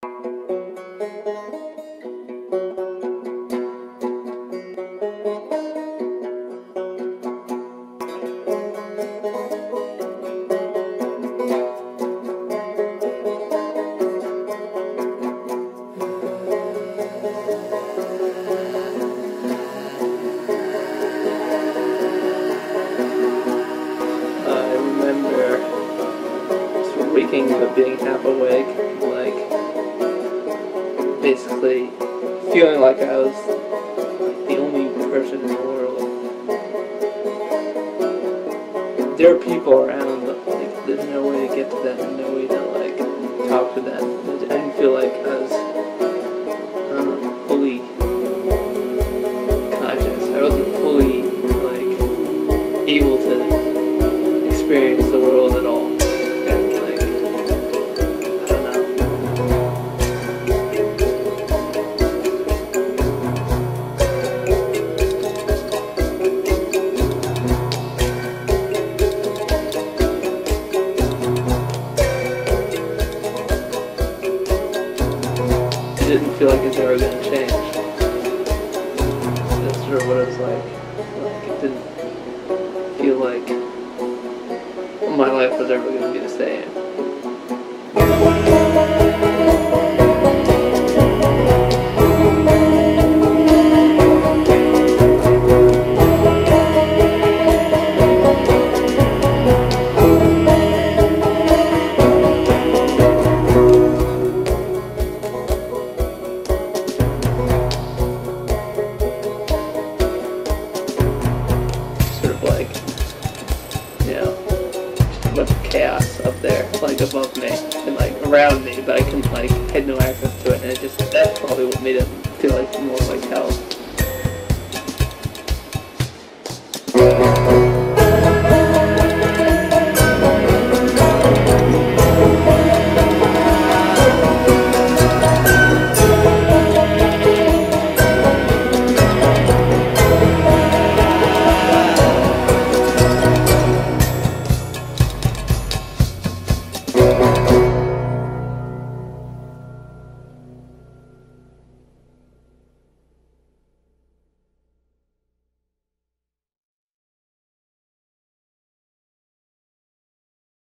But being half awake, like basically feeling like I was like the only person in the world. There are people around, but like there's no way to get to them, and no way to like talk to them. I didn't feel like I was fully conscious. I wasn't fully like able to experience the world at all. It didn't feel like it's ever going to change. That's sort of what it was like. Like, it didn't feel like my life was ever going to be the same. Like, you know, a bunch of chaos up there, like above me and like around me, but I couldn't like had no access to it, and that's probably what made it feel like more like how